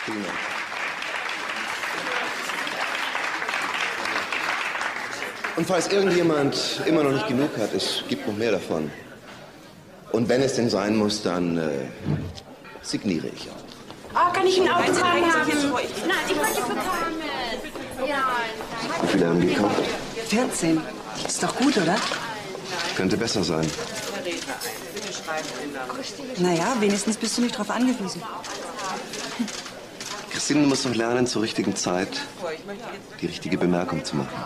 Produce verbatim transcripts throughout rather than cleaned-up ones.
Vielen Dank. Und falls irgendjemand immer noch nicht genug hat, es gibt noch mehr davon. Und wenn es denn sein muss, dann äh, signiere ich auch. Oh, kann ich ein Autogramm haben? Nein, ich möchte bekommen. Ja. Wie viele haben die gekauft? vierzehn. Ist doch gut, oder? Könnte besser sein. Naja, wenigstens bist du nicht drauf angewiesen. Christine, du musst doch lernen, zur richtigen Zeit die richtige Bemerkung zu machen.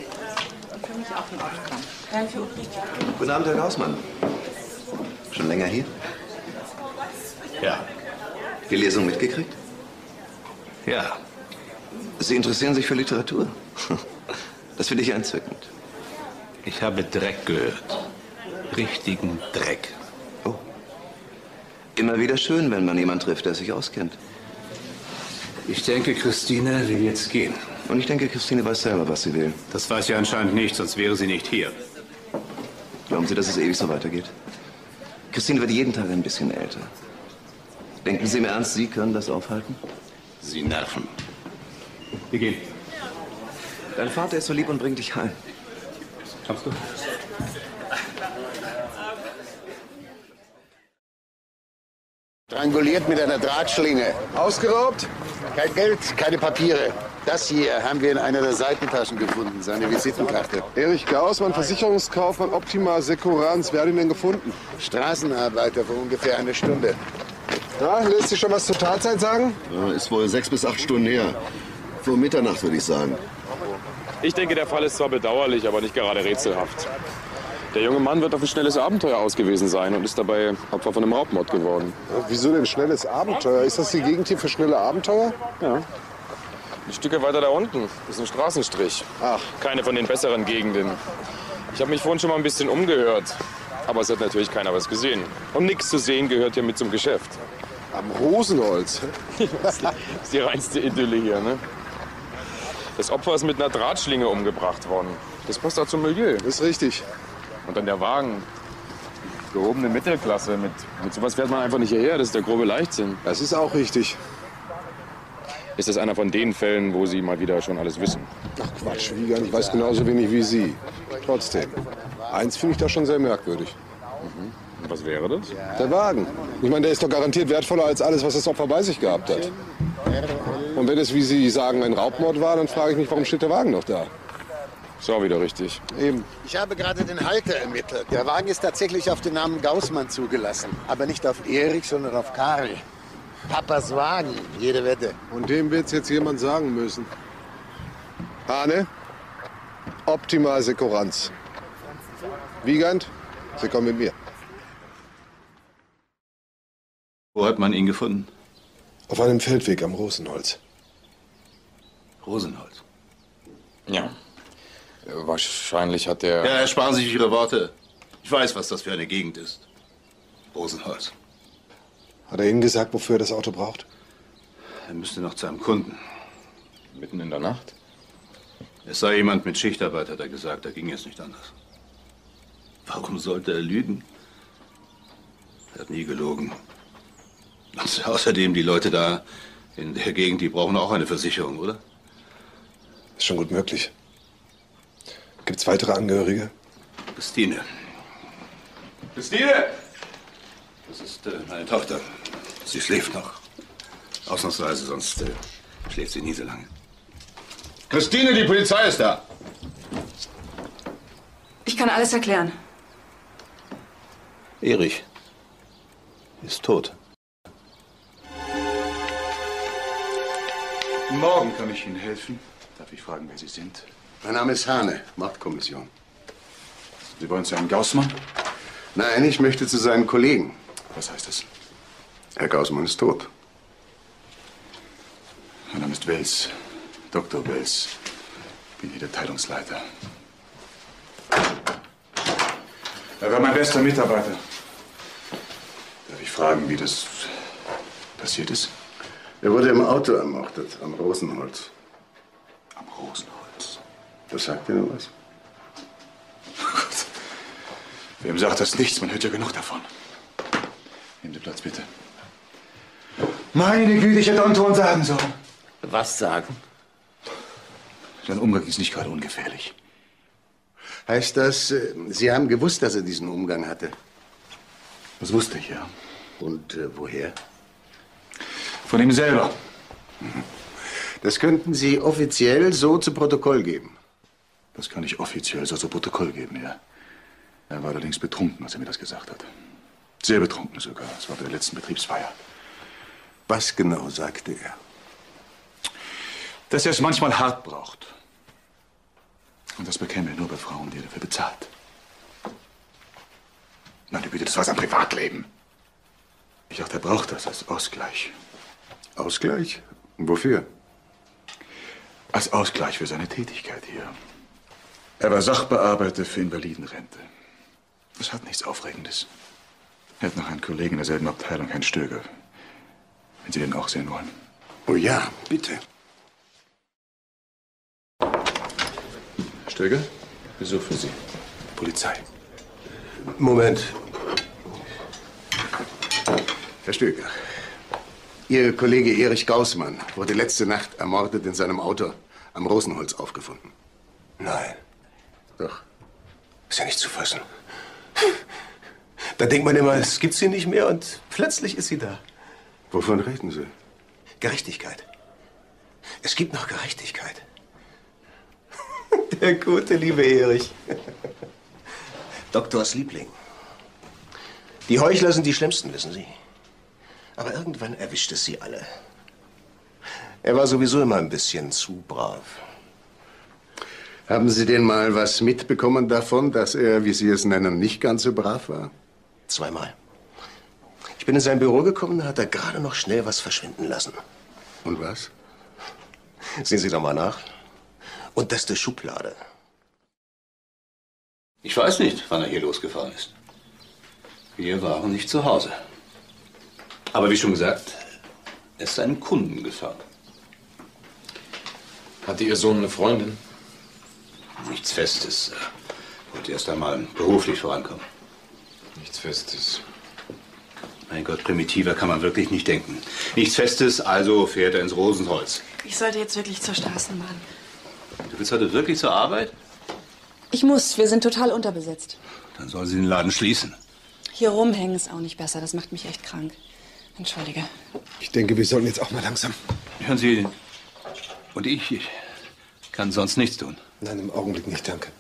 Guten Abend, Herr Gaußmann. Schon länger hier? Ja. Die Lesung mitgekriegt? Ja. Sie interessieren sich für Literatur? Das finde ich entzückend. Ich habe Dreck gehört. Richtigen Dreck. Oh. Immer wieder schön, wenn man jemanden trifft, der sich auskennt. Ich denke, Christine will jetzt gehen. Und ich denke, Christine weiß selber, was sie will. Das weiß sie anscheinend nicht, sonst wäre sie nicht hier. Glauben Sie, dass es ewig so weitergeht? Christine wird jeden Tag ein bisschen älter. Denken Sie im Ernst, Sie können das aufhalten? Sie nerven. Wir gehen. Dein Vater ist so lieb und bringt dich heim. Kommst du? Stranguliert mit einer Drahtschlinge. Ausgeraubt? Kein Geld, keine Papiere. Das hier haben wir in einer der Seitentaschen gefunden, seine Visitenkarte. Erich Gaußmann, Versicherungskaufmann, Optima Sekurans. Wer hat ihn denn gefunden? Straßenarbeiter vor ungefähr einer Stunde. Na, lässt sich schon was zur Tatzeit sagen? Ja, ist wohl sechs bis acht Stunden her. Vor Mitternacht, würde ich sagen. Ich denke, der Fall ist zwar bedauerlich, aber nicht gerade rätselhaft. Der junge Mann wird auf ein schnelles Abenteuer ausgewiesen sein und ist dabei Opfer von einem Raubmord geworden. Ja, wieso denn schnelles Abenteuer? Ist das die Gegend hier für schnelle Abenteuer? Ja. Ein Stücke weiter da unten ist ein Straßenstrich. Ach. Keine von den besseren Gegenden. Ich habe mich vorhin schon mal ein bisschen umgehört. Aber es hat natürlich keiner was gesehen. Und nichts zu sehen gehört ja mit zum Geschäft. Am Rosenholz? Das ist die reinste Idylle hier, ne? Das Opfer ist mit einer Drahtschlinge umgebracht worden. Das passt auch zum Milieu. Das ist richtig. Und dann der Wagen. Gehobene Mittelklasse. Mit, mit sowas fährt man einfach nicht hierher. Das ist der grobe Leichtsinn. Das ist auch richtig. Ist das einer von den Fällen, wo Sie mal wieder schon alles wissen? Ach Quatsch, Wiegand, ich weiß genauso wenig wie Sie. Trotzdem, eins finde ich da schon sehr merkwürdig. Mhm. Und was wäre das? Der Wagen. Ich meine, der ist doch garantiert wertvoller als alles, was das Opfer bei sich gehabt hat. Und wenn es, wie Sie sagen, ein Raubmord war, dann frage ich mich, warum steht der Wagen noch da? Ist auch wieder richtig. Eben. Ich habe gerade den Halter ermittelt. Der Wagen ist tatsächlich auf den Namen Gaußmann zugelassen. Aber nicht auf Erich, sondern auf Karl. Papas Wagen, jede Wette. Und dem wird es jetzt jemand sagen müssen. Hane, Optima Sekurans. Wiegand, Sie kommen mit mir. Wo hat man ihn gefunden? Auf einem Feldweg am Rosenholz. Rosenholz? Ja. Wahrscheinlich hat der... Ja, ersparen Sie sich Ihre Worte. Ich weiß, was das für eine Gegend ist. Rosenholz. Hat er Ihnen gesagt, wofür er das Auto braucht? Er müsste noch zu einem Kunden. Mitten in der Nacht? Es sei jemand mit Schichtarbeit, hat er gesagt. Da ging es nicht anders. Warum sollte er lügen? Er hat nie gelogen. Und außerdem, die Leute da in der Gegend, die brauchen auch eine Versicherung, oder? Ist schon gut möglich. Gibt's weitere Angehörige? Christine. Christine! Das ist äh, meine Tochter. Sie schläft noch. Ausnahmsweise, sonst äh, schläft sie nie so lange. Christine, die Polizei ist da. Ich kann alles erklären. Erich ist tot. Guten Morgen, kann ich Ihnen helfen? Darf ich fragen, wer Sie sind? Mein Name ist Hane, Mordkommission. Sie wollen zu Herrn Gaußmann? Nein, ich möchte zu seinen Kollegen. Was heißt das? Herr Gaußmann ist tot. Mein Name ist Wels, Doktor Wels. Bin hier der Teilungsleiter. Er war mein bester Mitarbeiter. Darf ich fragen, wie das passiert ist? Er wurde im Auto ermordet, am Rosenholz. Am Rosenholz? Das sagt Ihnen was? Gott. Wem sagt das nichts? Man hört ja genug davon. Nehmen Sie Platz, bitte. Meine Güte, ich hätte Anton sagen sollen. Was sagen? Sein Umgang ist nicht gerade ungefährlich. Heißt das, äh, Sie haben gewusst, dass er diesen Umgang hatte? Das wusste ich, ja. Und äh, woher? Von ihm selber. Das könnten Sie offiziell so zu Protokoll geben. Das kann ich offiziell so zu Protokoll geben, ja. Er war allerdings betrunken, als er mir das gesagt hat. Sehr betrunken sogar. Es war bei der letzten Betriebsfeier. Was genau sagte er? Dass er es manchmal hart braucht. Und das bekäme er nur bei Frauen, die er dafür bezahlt. Meine Güte, das war sein Privatleben. Ich dachte, er braucht das als Ausgleich. Ausgleich? Wofür? Als Ausgleich für seine Tätigkeit hier. Er war Sachbearbeiter für Invalidenrente. Das hat nichts Aufregendes. Er hat noch einen Kollegen in derselben Abteilung, Herrn Stöger. Wenn Sie den auch sehen wollen. Oh ja, bitte. Stöger, Besuch für Sie. Polizei. Moment. Herr Stöger, Ihr Kollege Erich Gaußmann wurde letzte Nacht ermordet in seinem Auto am Rosenholz aufgefunden. Nein. Doch. Ist ja nicht zu fassen. Da denkt man immer, es gibt sie nicht mehr und plötzlich ist sie da. Wovon reden Sie? Gerechtigkeit. Es gibt noch Gerechtigkeit. Der gute, liebe Erich. Doktors Liebling. Die Heuchler sind die Schlimmsten, wissen Sie. Aber irgendwann erwischt es sie alle. Er war sowieso immer ein bisschen zu brav. Haben Sie denn mal was mitbekommen davon, dass er, wie Sie es nennen, nicht ganz so brav war? Zweimal. Ich bin in sein Büro gekommen, da hat er gerade noch schnell was verschwinden lassen. Und was? Sehen Sie doch mal nach. Unterste Schublade. Ich weiß nicht, wann er hier losgefahren ist. Wir waren nicht zu Hause. Aber wie schon gesagt, er ist seinen Kunden gefahren. Hatte Ihr Sohn eine Freundin? Nichts Festes. Er wollte erst einmal beruflich vorankommen. Nichts Festes. Mein Gott, primitiver kann man wirklich nicht denken. Nichts Festes, also fährt er ins Rosenholz. Ich sollte jetzt wirklich zur Straßenbahn. Du willst heute wirklich zur Arbeit? Ich muss, wir sind total unterbesetzt. Dann soll sie den Laden schließen. Hier rumhängen ist auch nicht besser, das macht mich echt krank. Entschuldige. Ich denke, wir sollten jetzt auch mal langsam. Hören Sie, und ich, ich kann sonst nichts tun. Nein, im Augenblick nicht, danke.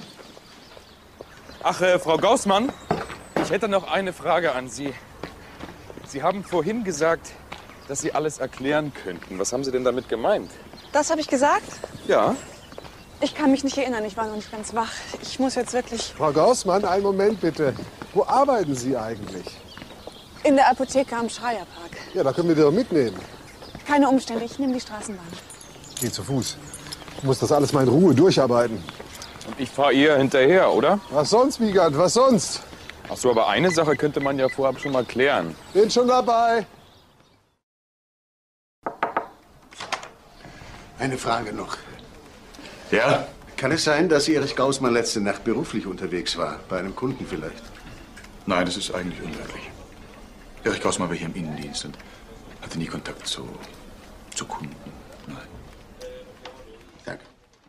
Ach, äh, Frau Gaußmann, ich hätte noch eine Frage an Sie. Sie haben vorhin gesagt, dass Sie alles erklären könnten. Was haben Sie denn damit gemeint? Das habe ich gesagt? Ja. Ich kann mich nicht erinnern, ich war noch nicht ganz wach. Ich muss jetzt wirklich... Frau Gaußmann, einen Moment bitte. Wo arbeiten Sie eigentlich? In der Apotheke am Schreierpark. Ja, da können wir die doch mitnehmen. Keine Umstände, ich nehme die Straßenbahn. Geh zu Fuß. Ich muss das alles mal in Ruhe durcharbeiten. Und ich fahre ihr hinterher, oder? Was sonst, Wiegand? Was sonst? Ach so, aber eine Sache könnte man ja vorab schon mal klären. Bin schon dabei. Eine Frage noch. Ja? Kann es sein, dass Erich Gaußmann letzte Nacht beruflich unterwegs war? Bei einem Kunden vielleicht? Nein, das ist eigentlich unmöglich. Erich Gaußmann war hier im Innendienst und hatte nie Kontakt zu, zu Kunden. Nein. Danke.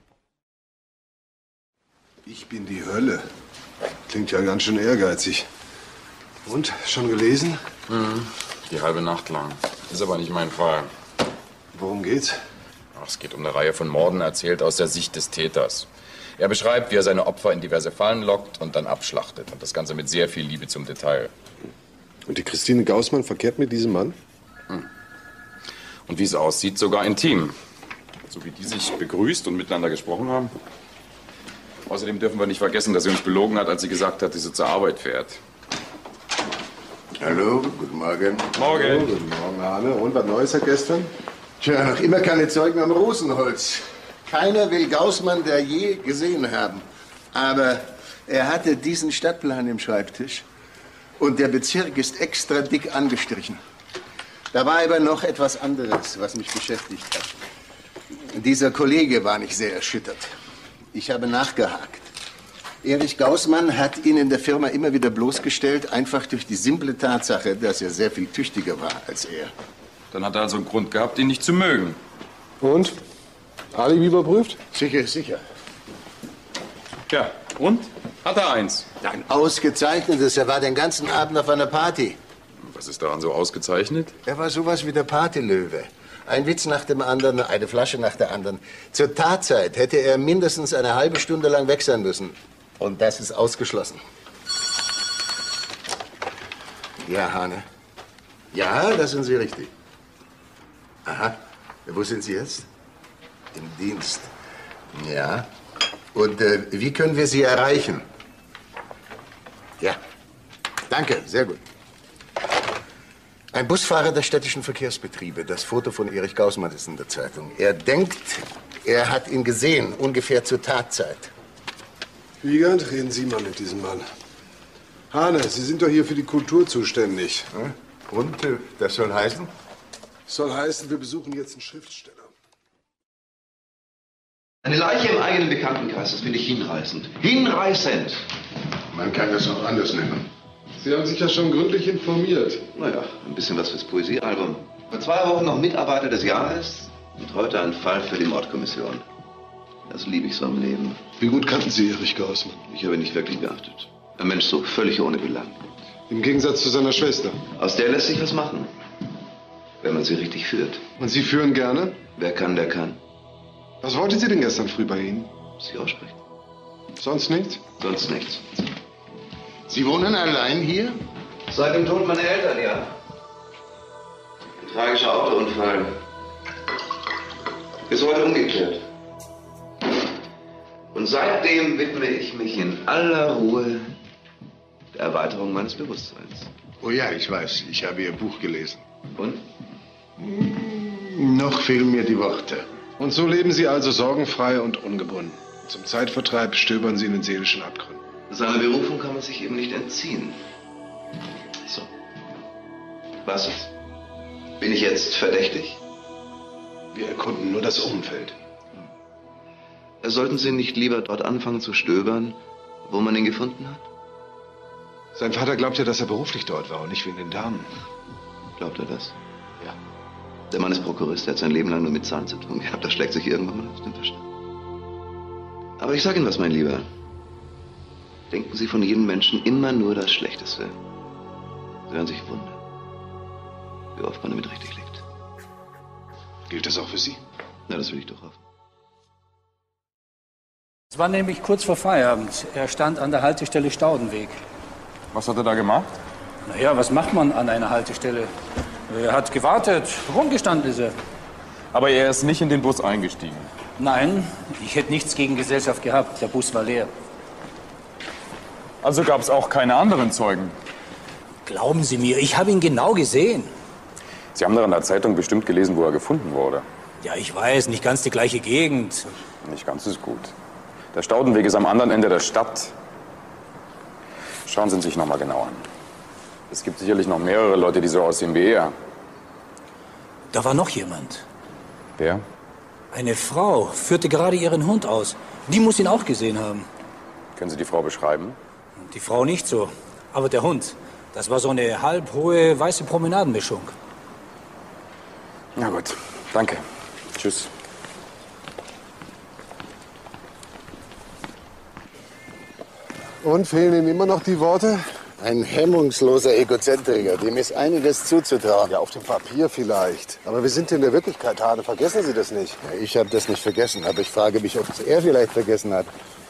Ich bin die Hölle. Klingt ja ganz schön ehrgeizig. Und, schon gelesen? Mhm. Die halbe Nacht lang. Ist aber nicht mein Fall. Worum geht's? Ach, es geht um eine Reihe von Morden, erzählt aus der Sicht des Täters. Er beschreibt, wie er seine Opfer in diverse Fallen lockt und dann abschlachtet. Und das Ganze mit sehr viel Liebe zum Detail. Und die Christine Gaußmann verkehrt mit diesem Mann? Hm. Und wie es aussieht, sogar intim. So wie die sich begrüßt und miteinander gesprochen haben. Außerdem dürfen wir nicht vergessen, dass sie uns belogen hat, als sie gesagt hat, dass sie zur Arbeit fährt. Hallo, guten Morgen. Morgen. Hallo, guten Morgen, Arne. Und was Neues seit gestern? Tja, noch immer keine Zeugen am Rosenholz. Keiner will Gaußmann da je gesehen haben. Aber er hatte diesen Stadtplan im Schreibtisch. Und der Bezirk ist extra dick angestrichen. Da war aber noch etwas anderes, was mich beschäftigt hat. Dieser Kollege war nicht sehr erschüttert. Ich habe nachgehakt. Erich Gaußmann hat ihn in der Firma immer wieder bloßgestellt, einfach durch die simple Tatsache, dass er sehr viel tüchtiger war als er. Dann hat er also einen Grund gehabt, ihn nicht zu mögen. Und? Alibi überprüft? Sicher, sicher. Ja, und? Hat er eins? Ein ausgezeichnetes. Er war den ganzen Abend auf einer Party. Was ist daran so ausgezeichnet? Er war sowas wie der Partylöwe. Ein Witz nach dem anderen, eine Flasche nach der anderen. Zur Tatzeit hätte er mindestens eine halbe Stunde lang weg sein müssen. Und das ist ausgeschlossen. Ja, Hane. Ja, da sind Sie richtig. Aha. Wo sind Sie jetzt? Im Dienst. Ja. Und äh, wie können wir Sie erreichen? Ja. Danke, sehr gut. Ein Busfahrer der städtischen Verkehrsbetriebe. Das Foto von Erich Gaußmann ist in der Zeitung. Er denkt, er hat ihn gesehen, ungefähr zur Tatzeit. Wiegand, reden Sie mal mit diesem Mann. Hane, Sie sind doch hier für die Kultur zuständig. Und, äh, das soll heißen? Soll heißen, wir besuchen jetzt einen Schriftsteller. Eine Leiche im eigenen Bekanntenkreis, das finde ich hinreißend. Hinreißend! Man kann das auch anders nennen. Sie haben sich ja schon gründlich informiert. Naja, ein bisschen was fürs Poesiealbum. Vor zwei Wochen noch Mitarbeiter des Jahres und heute ein Fall für die Mordkommission. Das liebe ich so im Leben. Wie gut kannten Sie Erich Gaußmann? Ich habe ihn nicht wirklich beachtet. Ein Mensch so völlig ohne Belang. Im Gegensatz zu seiner Schwester. Aus der lässt sich was machen, wenn man sie richtig führt. Und Sie führen gerne? Wer kann, der kann. Was wollte sie denn gestern früh bei Ihnen? Sie aussprechen. Sonst nichts? Sonst nichts. Sie wohnen allein hier? Seit dem Tod meiner Eltern, ja. Ein tragischer Autounfall. Bis heute ungeklärt. Und seitdem widme ich mich in aller Ruhe der Erweiterung meines Bewusstseins. Oh ja, ich weiß. Ich habe Ihr Buch gelesen. Und? Noch fehlen mir die Worte. Und so leben Sie also sorgenfrei und ungebunden. Zum Zeitvertreib stöbern Sie in den seelischen Abgründen. Seiner Berufung kann man sich eben nicht entziehen. So. Was ist? Bin ich jetzt verdächtig? Wir erkunden nur das Umfeld. Sollten Sie nicht lieber dort anfangen zu stöbern, wo man ihn gefunden hat? Sein Vater glaubt ja, dass er beruflich dort war und nicht wie in den Damen. Glaubt er das? Ja. Der Mann ist Prokurist, er hat sein Leben lang nur mit Zahlen zu tun gehabt. Das schlägt sich irgendwann mal auf den Verstand. Aber ich sage Ihnen was, mein Lieber. Denken Sie von jedem Menschen immer nur das Schlechteste. Sie werden sich wundern, wie oft man damit richtig liegt. Gilt das auch für Sie? Na, das will ich doch hoffen. Es war nämlich kurz vor Feierabend. Er stand an der Haltestelle Staudenweg. Was hat er da gemacht? Naja, was macht man an einer Haltestelle? Er hat gewartet, rumgestanden ist er. Aber er ist nicht in den Bus eingestiegen. Nein, ich hätte nichts gegen Gesellschaft gehabt. Der Bus war leer. Also gab es auch keine anderen Zeugen? Glauben Sie mir, ich habe ihn genau gesehen. Sie haben doch in der Zeitung bestimmt gelesen, wo er gefunden wurde. Ja, ich weiß, nicht ganz die gleiche Gegend. Nicht ganz ist gut. Der Staudenweg ist am anderen Ende der Stadt. Schauen Sie ihn sich noch mal genau an. Es gibt sicherlich noch mehrere Leute, die so aussehen wie er. Da war noch jemand. Wer? Eine Frau führte gerade ihren Hund aus. Die muss ihn auch gesehen haben. Können Sie die Frau beschreiben? Die Frau nicht so, aber der Hund. Das war so eine halbhohe weiße Promenadenmischung. Na gut, danke. Tschüss. Und fehlen Ihnen immer noch die Worte? Ein hemmungsloser Egozentriker, dem ist einiges zuzutrauen. Ja, auf dem Papier vielleicht. Aber wir sind in der Wirklichkeit, Hane. Vergessen Sie das nicht. Ja, ich habe das nicht vergessen, aber ich frage mich, ob es er vielleicht vergessen hat.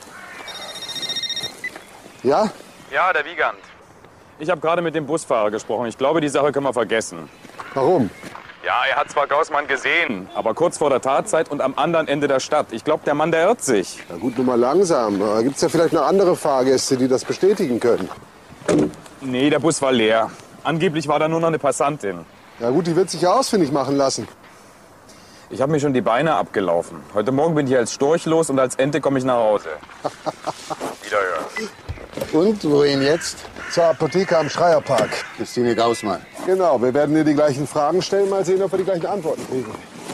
Ja? Ja, der Wiegand. Ich habe gerade mit dem Busfahrer gesprochen. Ich glaube, die Sache können wir vergessen. Warum? Ja, er hat zwar Gaußmann gesehen, aber kurz vor der Tatzeit und am anderen Ende der Stadt. Ich glaube, der Mann, der irrt sich. Na gut, nur mal langsam. Gibt es ja vielleicht noch andere Fahrgäste, die das bestätigen können? Nee, der Bus war leer. Angeblich war da nur noch eine Passantin. Ja gut, die wird sich ja ausfindig machen lassen. Ich habe mir schon die Beine abgelaufen. Heute Morgen bin ich als Storch los und als Ente komme ich nach Hause. Wiederhören. Und wohin jetzt? Zur Apotheke am Schreierpark. Christine Gaußmann. Genau, wir werden ihr die gleichen Fragen stellen, mal sehen, ob wir die gleichen Antworten kriegen.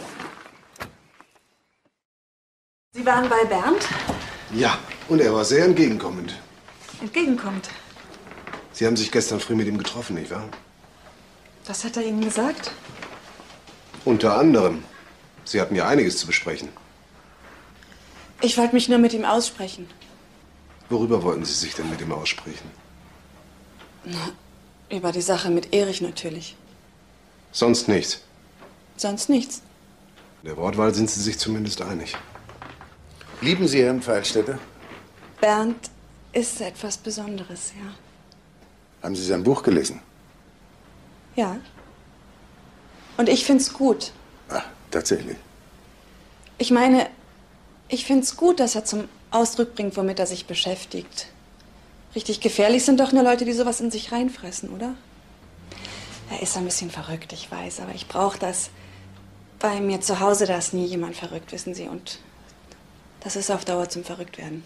Sie waren bei Bernd? Ja, und er war sehr entgegenkommend. Entgegenkommt. Sie haben sich gestern früh mit ihm getroffen, nicht wahr? Was hat er Ihnen gesagt? Unter anderem. Sie hatten ja einiges zu besprechen. Ich wollte mich nur mit ihm aussprechen. Worüber wollten Sie sich denn mit ihm aussprechen? Na, über die Sache mit Erich natürlich. Sonst nichts. Sonst nichts. In der Wortwahl sind Sie sich zumindest einig. Lieben Sie Herrn Pfeilstädter? Bernd ist etwas Besonderes, ja. Haben Sie sein Buch gelesen? Ja. Und ich find's gut. Ah, tatsächlich. Ich meine, ich find's gut, dass er zum Ausdruck bringt, womit er sich beschäftigt. Richtig gefährlich sind doch nur Leute, die sowas in sich reinfressen, oder? Er ist ein bisschen verrückt, ich weiß, aber ich brauche das. Bei mir zu Hause, da ist nie jemand verrückt, wissen Sie, und das ist auf Dauer zum Verrücktwerden.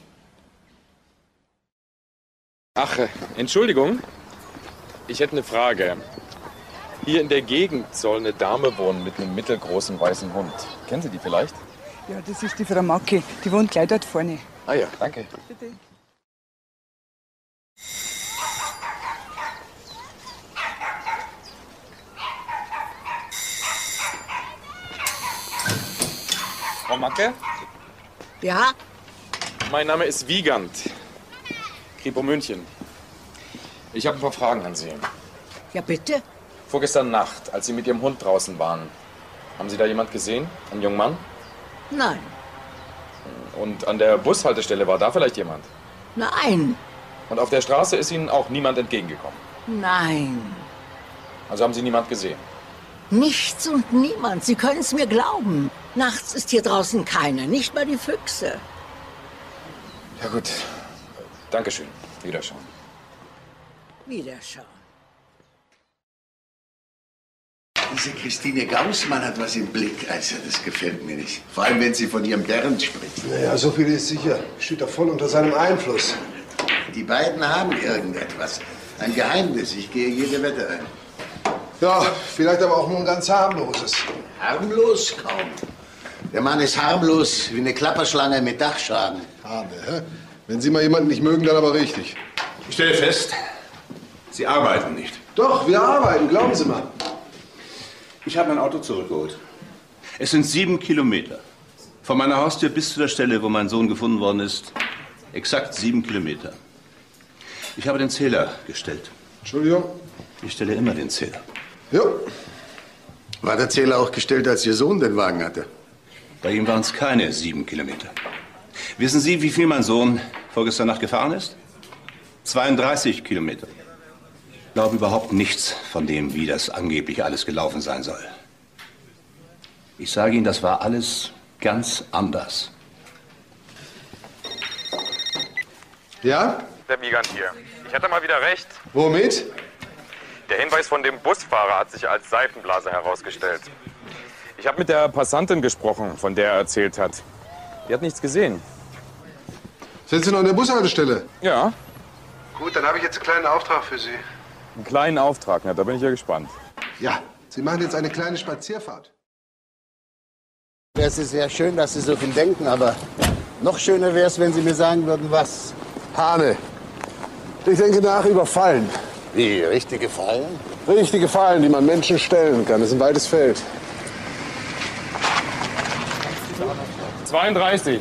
Ach, äh, Entschuldigung. Ich hätte eine Frage. Hier in der Gegend soll eine Dame wohnen mit einem mittelgroßen weißen Hund. Kennen Sie die vielleicht? Ja, das ist die Frau Macke. Die wohnt gleich dort vorne. Ah ja, danke. Bitte. Frau Macke? Ja? Mein Name ist Wiegand. Kripo München. Ich habe ein paar Fragen an Sie. Ja, bitte? Vorgestern Nacht, als Sie mit Ihrem Hund draußen waren, haben Sie da jemand gesehen? Einen jungen Mann? Nein. Und an der Bushaltestelle war da vielleicht jemand? Nein. Und auf der Straße ist Ihnen auch niemand entgegengekommen? Nein. Also haben Sie niemand gesehen? Nichts und niemand. Sie können es mir glauben. Nachts ist hier draußen keiner, nicht mal die Füchse. Ja gut. Dankeschön. Wiederschauen. Wiederschauen. Diese Christine Gaußmann hat was im Blick. Also, das gefällt mir nicht. Vor allem, wenn sie von ihrem Bernd spricht. Naja, so viel ist sicher. Steht doch voll unter seinem Einfluss. Die beiden haben irgendetwas. Ein Geheimnis. Ich gehe jede Wette ein. Ja, vielleicht aber auch nur ein ganz harmloses. Harmlos? Kaum. Der Mann ist harmlos wie eine Klapperschlange mit Dachschaden. Habe, hä? Wenn Sie mal jemanden nicht mögen, dann aber richtig. Ich stelle fest, Sie arbeiten nicht. Doch, wir arbeiten, glauben Sie mal. Ich habe mein Auto zurückgeholt. Es sind sieben Kilometer. Von meiner Haustür bis zu der Stelle, wo mein Sohn gefunden worden ist. Exakt sieben Kilometer. Ich habe den Zähler gestellt. Entschuldigung? Ich stelle immer den Zähler. Ja. War der Zähler auch gestellt, als Ihr Sohn den Wagen hatte? Bei ihm waren es keine sieben Kilometer. Wissen Sie, wie viel mein Sohn vorgestern Nacht gefahren ist? zweiunddreißig Kilometer. Ich glaube überhaupt nichts von dem, wie das angeblich alles gelaufen sein soll. Ich sage Ihnen, das war alles ganz anders. Ja? Der Wiegand hier. Ich hatte mal wieder recht. Womit? Der Hinweis von dem Busfahrer hat sich als Seifenblase herausgestellt. Ich habe mit der Passantin gesprochen, von der er erzählt hat. Die hat nichts gesehen. Sind Sie noch an der Bushaltestelle? Ja. Gut, dann habe ich jetzt einen kleinen Auftrag für Sie. Einen kleinen Auftrag, na, da bin ich ja gespannt. Ja, Sie machen jetzt eine kleine Spazierfahrt. Es ist sehr schön, dass Sie so viel denken, aber noch schöner wäre es, wenn Sie mir sagen würden, was. Hane, ich denke nach über Fallen. Wie, richtige Fallen? Richtige Fallen, die man Menschen stellen kann. Das ist ein weites Feld. zweiunddreißig.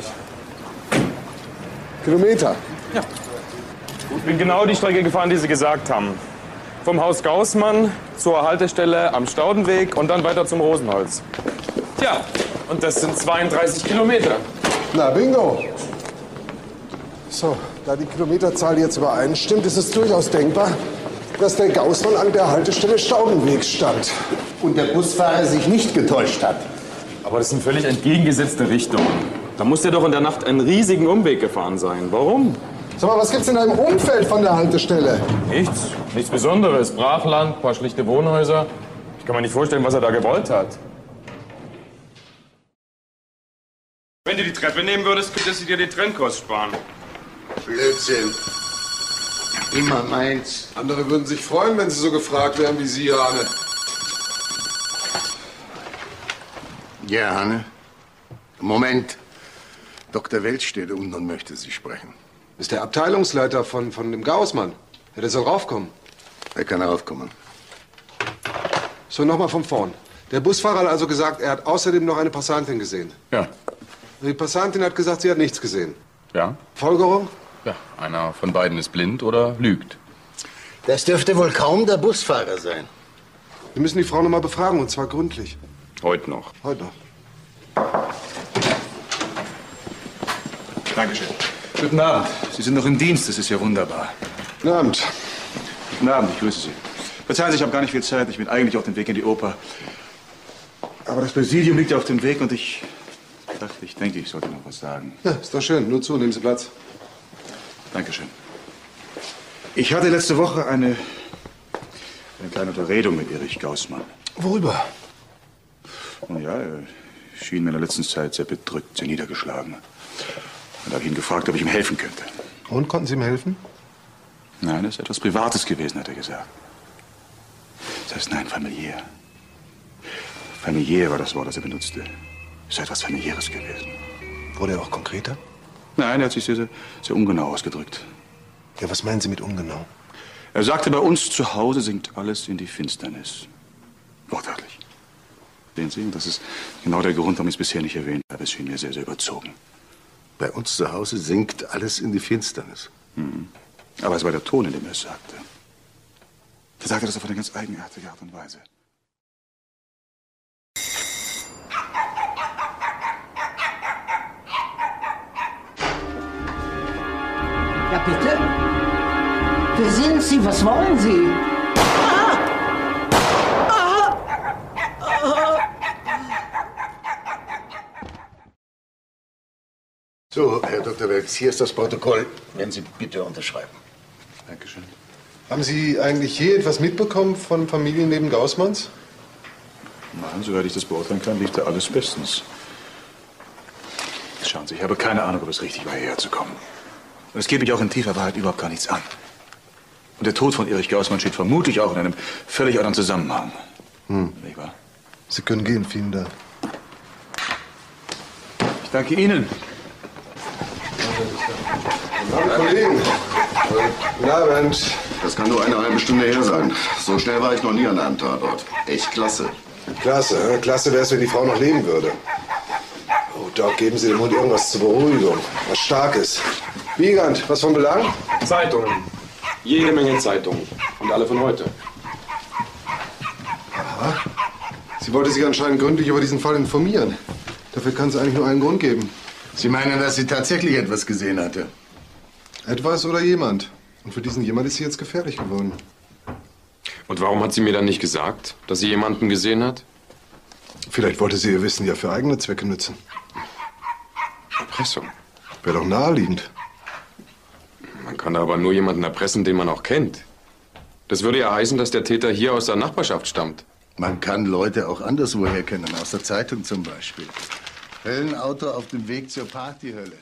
Kilometer? Ja. Ich bin genau die Strecke gefahren, die Sie gesagt haben. Vom Haus Gaußmann zur Haltestelle am Staudenweg und dann weiter zum Rosenholz. Tja, und das sind zweiunddreißig Kilometer. Na, bingo. So, da die Kilometerzahl jetzt übereinstimmt, ist es durchaus denkbar, dass der Gaußmann an der Haltestelle Staudenweg stand. Und der Busfahrer sich nicht getäuscht hat. Aber das sind völlig entgegengesetzte Richtungen. Da muss der doch in der Nacht einen riesigen Umweg gefahren sein. Warum? Sag mal, was gibt's in einem Umfeld von der Haltestelle? Nichts. Nichts Besonderes. Brachland, paar schlichte Wohnhäuser. Ich kann mir nicht vorstellen, was er da gewollt hat. Wenn du die Treppe nehmen würdest, könntest du dir den Trennkost sparen. Blödsinn. Immer meins. Andere würden sich freuen, wenn sie so gefragt wären wie Sie, Hane. Ja, Hanne. Moment. Doktor Welz steht unten und möchte Sie sprechen. Ist der Abteilungsleiter von, von dem Gaußmann. Ja, der soll raufkommen. Er kann raufkommen. So, nochmal von vorn. Der Busfahrer hat also gesagt, er hat außerdem noch eine Passantin gesehen. Ja. Die Passantin hat gesagt, sie hat nichts gesehen. Ja? Folgerung? Ja, einer von beiden ist blind oder lügt. Das dürfte wohl kaum der Busfahrer sein. Wir müssen die Frau noch mal befragen, und zwar gründlich. Heute noch. Heute noch. Dankeschön. Guten Abend. Sie sind noch im Dienst, das ist ja wunderbar. Guten Abend. Guten Abend, ich grüße Sie. Verzeihen Sie, ich habe gar nicht viel Zeit. Ich bin eigentlich auf dem Weg in die Oper. Aber das Präsidium liegt ja auf dem Weg und ich dachte, ich denke, ich sollte noch was sagen. Ja, ist doch schön. Nur zu, nehmen Sie Platz. Dankeschön. Ich hatte letzte Woche eine, eine kleine Unterredung mit Erich Gaußmann. Worüber? Nun ja, er schien mir in der letzten Zeit sehr bedrückt, sehr niedergeschlagen. Und da habe ich ihn gefragt, ob ich ihm helfen könnte. Und, konnten Sie ihm helfen? Nein, das ist etwas Privates gewesen, hat er gesagt. Das heißt, nein, familiär. Familiär war das Wort, das er benutzte. Es ist etwas Familiäres gewesen. Wurde er auch konkreter? Nein, er hat sich sehr, sehr, sehr ungenau ausgedrückt. Ja, was meinen Sie mit ungenau? Er sagte, bei uns zu Hause sinkt alles in die Finsternis. Wortwörtlich. Sehen Sie, und das ist genau der Grund, warum ich es bisher nicht erwähnt habe. Es schien mir sehr, sehr überzogen. Bei uns zu Hause sinkt alles in die Finsternis. Mhm. Aber es war der Ton, in dem er es sagte. Er sagte das auf eine ganz eigenartige Art und Weise. Ja, bitte? Wer sind Sie? Was wollen Sie? Ah! Ah! Ah! So, Herr Doktor Welks, hier ist das Protokoll. Wenn Sie bitte unterschreiben. Dankeschön. Haben Sie eigentlich je etwas mitbekommen von Familienleben Gaußmanns? Nein, soweit ich das beurteilen kann, lief da alles bestens. Schauen Sie, ich habe keine Ahnung, ob es richtig war, hierher zu kommen. Und es geht mich auch in tiefer Wahrheit überhaupt gar nichts an. Und der Tod von Erich Gaußmann steht vermutlich auch in einem völlig anderen Zusammenhang. Hm. Nicht wahr? Sie können gehen, vielen Dank. Ich danke Ihnen. Guten Abend, Kollegen. Guten Abend. Das kann nur eine halbe Stunde her sein. So schnell war ich noch nie an einem Tatort. Echt klasse. Klasse, ja? Klasse wäre es, wenn die Frau noch leben würde. Oh, Doc, geben Sie dem Hund irgendwas zur Beruhigung. Was Starkes. Wiegand, was von Belang? Zeitungen. Jede Menge Zeitungen. Und alle von heute. Aha. Sie wollte sich anscheinend gründlich über diesen Fall informieren. Dafür kann es eigentlich nur einen Grund geben. Sie meinen, dass sie tatsächlich etwas gesehen hatte? Etwas oder jemand. Und für diesen jemand ist sie jetzt gefährlich geworden. Und warum hat sie mir dann nicht gesagt, dass sie jemanden gesehen hat? Vielleicht wollte sie ihr Wissen ja für eigene Zwecke nützen. Erpressung. Wäre doch naheliegend. Man kann aber nur jemanden erpressen, den man auch kennt. Das würde ja heißen, dass der Täter hier aus der Nachbarschaft stammt. Man kann Leute auch anderswoher kennen, aus der Zeitung zum Beispiel. Höllenauto auf dem Weg zur Partyhölle.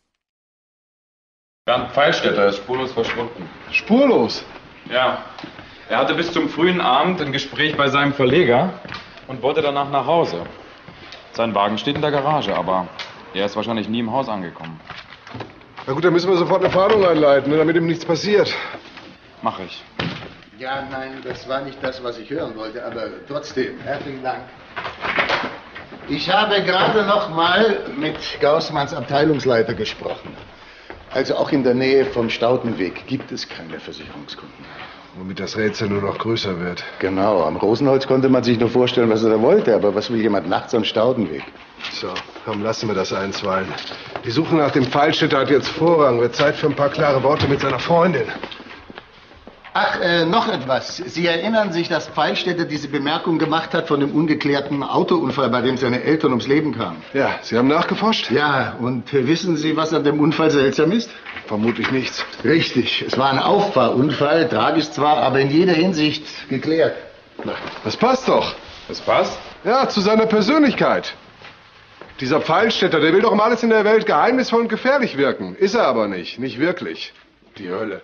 Bernd Pfeilstätter ist spurlos verschwunden. Spurlos? Ja. Er hatte bis zum frühen Abend ein Gespräch bei seinem Verleger und wollte danach nach Hause. Sein Wagen steht in der Garage, aber er ist wahrscheinlich nie im Haus angekommen. Na gut, dann müssen wir sofort eine Fahndung einleiten, ne, damit ihm nichts passiert. Mach ich. Ja, nein, das war nicht das, was ich hören wollte, aber trotzdem, herzlichen Dank. Ich habe gerade noch mal mit Gaußmanns Abteilungsleiter gesprochen. Also auch in der Nähe vom Staudenweg gibt es keine Versicherungskunden. Womit das Rätsel nur noch größer wird. Genau, am Rosenholz konnte man sich nur vorstellen, was er da wollte, aber was will jemand nachts am Staudenweg? So, komm, lassen wir das einstweilen. Die Suche nach dem Pfeilstätter hat jetzt Vorrang. Wird Zeit für ein paar klare Worte mit seiner Freundin. Ach, äh, noch etwas. Sie erinnern sich, dass Pfeilstätter diese Bemerkung gemacht hat von dem ungeklärten Autounfall, bei dem seine Eltern ums Leben kamen? Ja, Sie haben nachgeforscht? Ja, und äh, wissen Sie, was an dem Unfall seltsam ist? Vermutlich nichts. Richtig, es war ein Auffahrunfall, tragisch zwar, aber in jeder Hinsicht geklärt. Na, das passt doch. Das passt? Ja, zu seiner Persönlichkeit. Dieser Pfeilstätter, der will doch um alles in der Welt geheimnisvoll und gefährlich wirken. Ist er aber nicht, nicht wirklich. Die Hölle.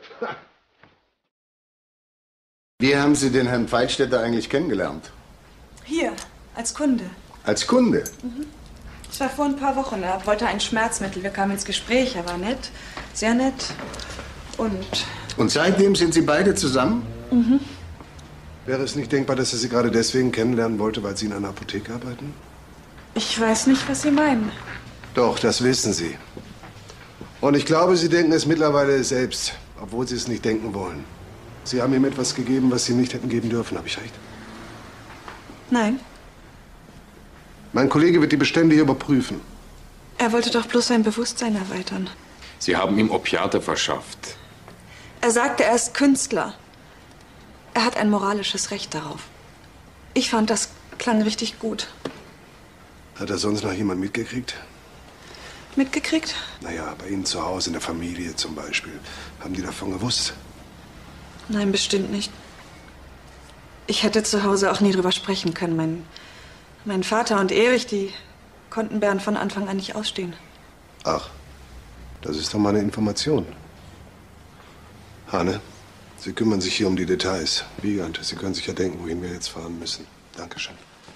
Wie haben Sie den Herrn Pfeilstätter eigentlich kennengelernt? Hier, als Kunde. Als Kunde? Mhm. Das war vor ein paar Wochen. Er wollte ein Schmerzmittel. Wir kamen ins Gespräch. Er war nett, sehr nett. Und... Und seitdem sind Sie beide zusammen? Mhm. Wäre es nicht denkbar, dass er Sie gerade deswegen kennenlernen wollte, weil Sie in einer Apotheke arbeiten? Ich weiß nicht, was Sie meinen. Doch, das wissen Sie. Und ich glaube, Sie denken es mittlerweile selbst, obwohl Sie es nicht denken wollen. Sie haben ihm etwas gegeben, was Sie nicht hätten geben dürfen. Habe ich recht? Nein. Mein Kollege wird die Bestände hier überprüfen. Er wollte doch bloß sein Bewusstsein erweitern. Sie haben ihm Opiate verschafft. Er sagte, er ist Künstler. Er hat ein moralisches Recht darauf. Ich fand, das klang richtig gut. Hat er sonst noch jemand mitgekriegt? Mitgekriegt? Naja, bei Ihnen zu Hause, in der Familie zum Beispiel. Haben die davon gewusst? Nein, bestimmt nicht. Ich hätte zu Hause auch nie drüber sprechen können. Mein, mein Vater und Erich, die konnten Bernd von Anfang an nicht ausstehen. Ach, das ist doch mal eine Information. Hane, Sie kümmern sich hier um die Details. Wiegand, Sie können sich ja denken, wohin wir jetzt fahren müssen. Dankeschön.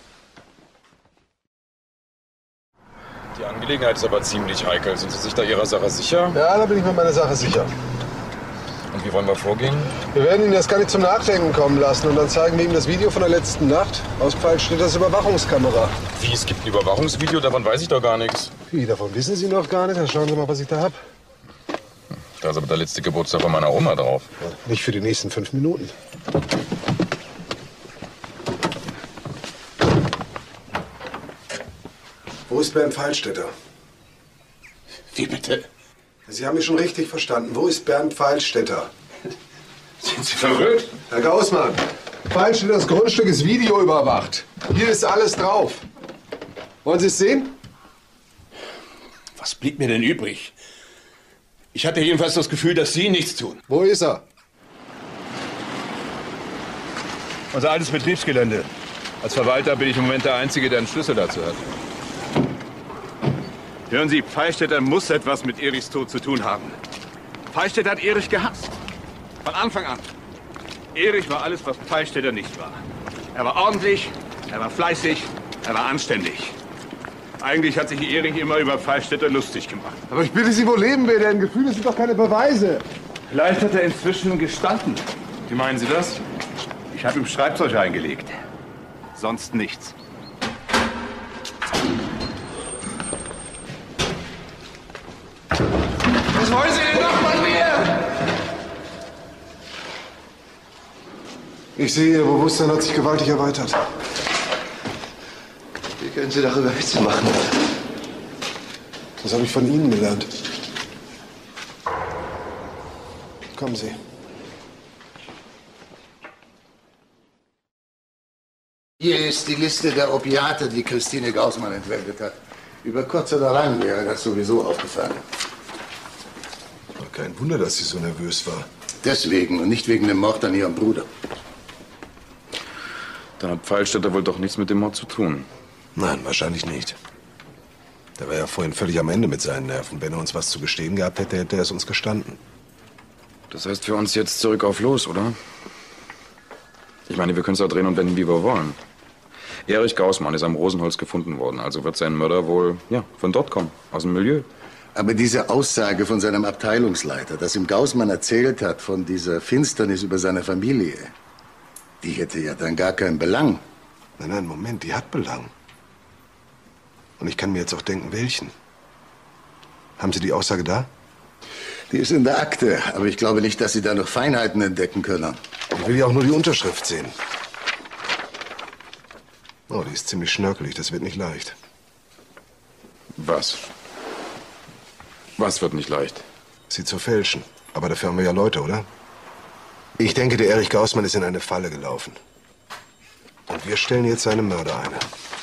Die Angelegenheit ist aber ziemlich heikel. Sind Sie sich da Ihrer Sache sicher? Ja, da bin ich mir meiner Sache sicher. Und wie wollen wir vorgehen? Wir werden ihn das gar nicht zum Nachdenken kommen lassen und dann zeigen wir ihm das Video von der letzten Nacht. Aus Pfeilstädters Überwachungskamera. Wie, es gibt ein Überwachungsvideo? Davon weiß ich doch gar nichts. Wie, davon wissen Sie noch gar nicht? Dann schauen Sie mal, was ich da hab. Da ist aber der letzte Geburtstag von meiner Oma drauf. Ja, nicht für die nächsten fünf Minuten. Wo ist Bernd Pfeilstädter? Wie bitte? Sie haben mich schon richtig verstanden. Wo ist Bernd Pfeilstädter? Sind Sie verrückt? Herr Gaußmann, Pfeilstädters Grundstück ist videoüberwacht. Hier ist alles drauf. Wollen Sie es sehen? Was blieb mir denn übrig? Ich hatte jedenfalls das Gefühl, dass Sie nichts tun. Wo ist er? Unser altes Betriebsgelände. Als Verwalter bin ich im Moment der Einzige, der einen Schlüssel dazu hat. Hören Sie, Pfeilstädter muss etwas mit Erichs Tod zu tun haben. Pfeilstädter hat Erich gehasst. Von Anfang an. Erich war alles, was Pfeilstädter nicht war. Er war ordentlich, er war fleißig, er war anständig. Eigentlich hat sich Erich immer über Pfeilstädter lustig gemacht. Aber ich bitte Sie, wo leben wir denn? Gefühle sind doch keine Beweise. Vielleicht hat er inzwischen gestanden. Wie meinen Sie das? Ich habe ihm Schreibzeug eingelegt. Sonst nichts. Was wollen Sie denn noch von mir? Ich sehe, Ihr Bewusstsein hat sich gewaltig erweitert. Wie können Sie darüber Witze machen? Das habe ich von Ihnen gelernt. Kommen Sie. Hier ist die Liste der Opiate, die Christine Gaußmann entwendet hat. Über kurz oder lang wäre das sowieso aufgefallen. War kein Wunder, dass sie so nervös war. Deswegen und nicht wegen dem Mord an ihrem Bruder. Dann hat Pfeilstädter wohl doch nichts mit dem Mord zu tun. Nein, wahrscheinlich nicht. Der war ja vorhin völlig am Ende mit seinen Nerven. Wenn er uns was zu gestehen gehabt hätte, hätte er es uns gestanden. Das heißt für uns jetzt zurück auf los, oder? Ich meine, wir können es auch drehen und wenden, wie wir wollen. Erich Gaußmann ist am Rosenholz gefunden worden, also wird sein Mörder wohl, ja, von dort kommen, aus dem Milieu. Aber diese Aussage von seinem Abteilungsleiter, dass ihm Gaußmann erzählt hat von dieser Finsternis über seine Familie, die hätte ja dann gar keinen Belang. Nein, nein, Moment, die hat Belang. Und ich kann mir jetzt auch denken, welchen. Haben Sie die Aussage da? Die ist in der Akte, aber ich glaube nicht, dass Sie da noch Feinheiten entdecken können. Ich will ja auch nur die Unterschrift sehen. Oh, die ist ziemlich schnörkelig, das wird nicht leicht. Was? Was wird nicht leicht? Sie zu fälschen. Aber dafür haben wir ja Leute, oder? Ich denke, der Erich Gaußmann ist in eine Falle gelaufen. Und wir stellen jetzt seinem Mörder eine.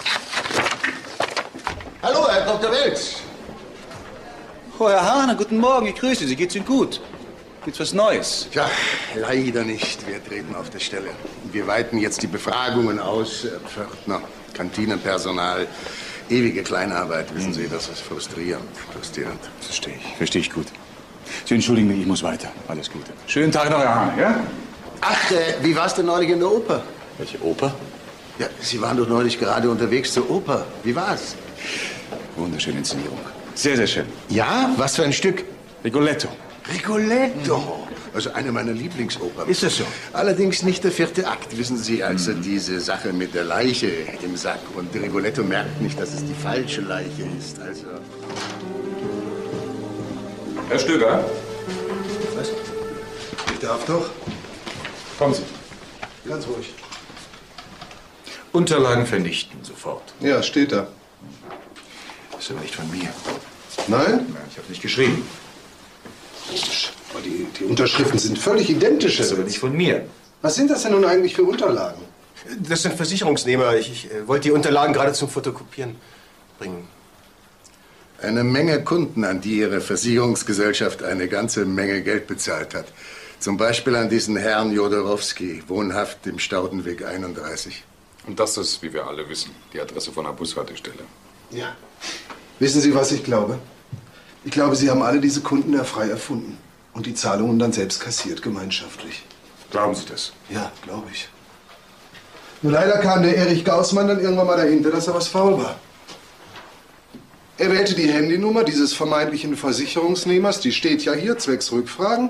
Hallo, Herr Doktor Welz. Oh, Herr Hahn, guten Morgen, ich grüße Sie. Geht's Ihnen gut? Gibt's was Neues? Tja, leider nicht. Wir treten auf der Stelle. Wir weiten jetzt die Befragungen aus. Pförtner, Kantinenpersonal, ewige Kleinarbeit. Wissen Sie, das ist frustrierend. Frustrierend. Verstehe ich. Verstehe ich gut. Sie entschuldigen mich, ich muss weiter. Alles Gute. Schönen Tag noch, Herr Hahn, ja? Ach, äh, wie war's denn neulich in der Oper? Welche Oper? Ja, Sie waren doch neulich gerade unterwegs zur Oper. Wie war's? Wunderschöne Inszenierung. Sehr, sehr schön. Ja? Was für ein Stück? Rigoletto. Rigoletto. Also eine meiner Lieblingsopern. Ist das so? Allerdings nicht der vierte Akt, wissen Sie, also diese Sache mit der Leiche im Sack. Und Rigoletto merkt nicht, dass es die falsche Leiche ist. Also. Herr Stöger? Was? Ich darf doch. Kommen Sie. Ganz ruhig. Unterlagen vernichten, sofort. Ja, steht da. Das ist aber nicht von mir. Nein? Nein, ich habe nicht geschrieben. Aber die, die Unterschriften sind völlig identisch. Das ist aber nicht von mir. Was sind das denn nun eigentlich für Unterlagen? Das sind Versicherungsnehmer. Ich, ich äh, wollte die Unterlagen gerade zum Fotokopieren bringen. Eine Menge Kunden, an die Ihre Versicherungsgesellschaft eine ganze Menge Geld bezahlt hat. Zum Beispiel an diesen Herrn Jodorowski, wohnhaft im Staudenweg einunddreißig. Und das ist, wie wir alle wissen, die Adresse von einer Bushaltestelle. Ja. Wissen Sie, was ich glaube? Ich glaube, Sie haben alle diese Kunden ja frei erfunden und die Zahlungen dann selbst kassiert, gemeinschaftlich. Glauben Sie das? Ja, glaube ich. Nur leider kam der Erich Gaußmann dann irgendwann mal dahinter, dass er was faul war. Er wählte die Handynummer dieses vermeintlichen Versicherungsnehmers, die steht ja hier, zwecks Rückfragen.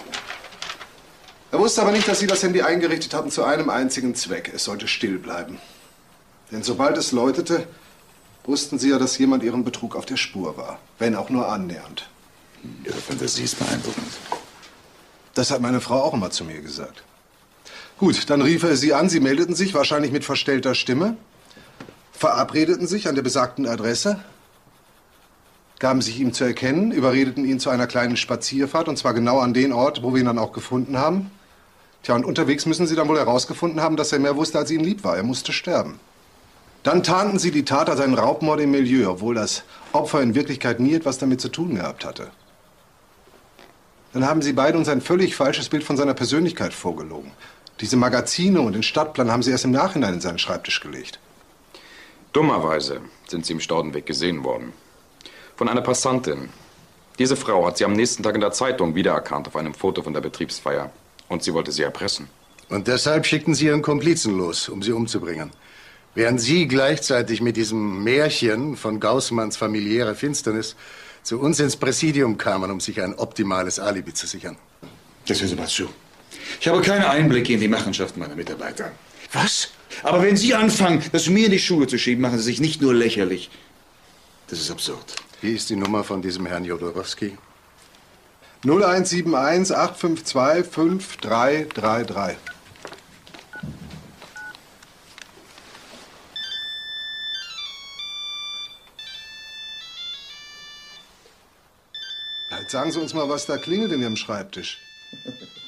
Er wusste aber nicht, dass Sie das Handy eingerichtet hatten zu einem einzigen Zweck. Es sollte still bleiben. Denn sobald es läutete, wussten Sie ja, dass jemand Ihren Betrug auf der Spur war. Wenn auch nur annähernd. Ihre Fantasie ist beeindruckend. Das hat meine Frau auch immer zu mir gesagt. Gut, dann rief er Sie an. Sie meldeten sich, wahrscheinlich mit verstellter Stimme, verabredeten sich an der besagten Adresse, gaben sich ihm zu erkennen, überredeten ihn zu einer kleinen Spazierfahrt, und zwar genau an den Ort, wo wir ihn dann auch gefunden haben. Tja, und unterwegs müssen Sie dann wohl herausgefunden haben, dass er mehr wusste, als Ihnen lieb war. Er musste sterben. Dann tarnten Sie die Tat als einen Raubmord im Milieu, obwohl das Opfer in Wirklichkeit nie etwas damit zu tun gehabt hatte. Dann haben Sie beide uns ein völlig falsches Bild von seiner Persönlichkeit vorgelogen. Diese Magazine und den Stadtplan haben Sie erst im Nachhinein in seinen Schreibtisch gelegt. Dummerweise sind Sie im Staudenweg gesehen worden. Von einer Passantin. Diese Frau hat Sie am nächsten Tag in der Zeitung wiedererkannt auf einem Foto von der Betriebsfeier. Und sie wollte Sie erpressen. Und deshalb schickten Sie Ihren Komplizen los, um Sie umzubringen. Während Sie gleichzeitig mit diesem Märchen von Gaußmanns familiärer Finsternis zu uns ins Präsidium kamen, um sich ein optimales Alibi zu sichern. Das hören Sie mal zu. Ich habe keine Einblicke in die Machenschaften meiner Mitarbeiter. Was? Aber wenn Sie anfangen, das mir in die Schuhe zu schieben, machen Sie sich nicht nur lächerlich. Das ist absurd. Wie ist die Nummer von diesem Herrn Jodorowski? null eins sieben eins acht fünf zwei fünf drei drei drei. Jetzt sagen Sie uns mal, was da klingelt in Ihrem Schreibtisch.